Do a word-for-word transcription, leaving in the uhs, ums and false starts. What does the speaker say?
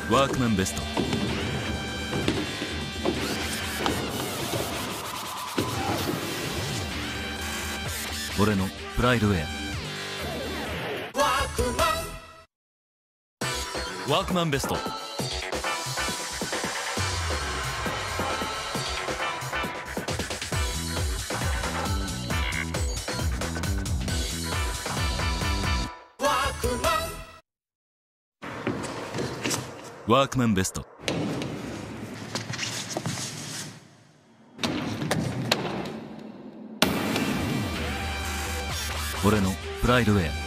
ワークマンベスト。俺のプライドウェア。ワークマンワークマンベスト。ワークマンベスト。俺のプライドウェア。